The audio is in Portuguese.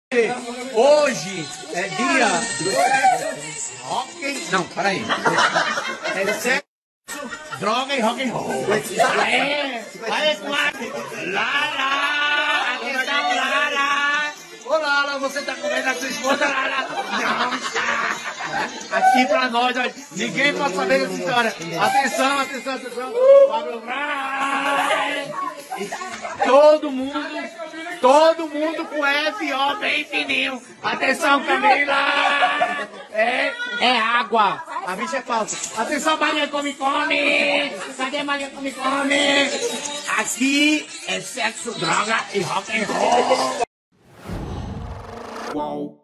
Hoje é dia do sexo, rock... Não, peraí. É sexo, droga e rock and roll. É, aí, quase. Lara, atenção, Lara. Ô, Lara, você tá comendo a sua esposa, Lara? Não está. Aqui pra nós, olha, ninguém pode saber dessa história. Atenção, atenção, atenção. Pablo vai. Todo mundo com F.O. bem fininho. Atenção, Camila. É água. A bicha é falsa. Atenção, Maria Come Come. Cadê Maria Come Come? Aqui é sexo, droga e rock and roll. Uau.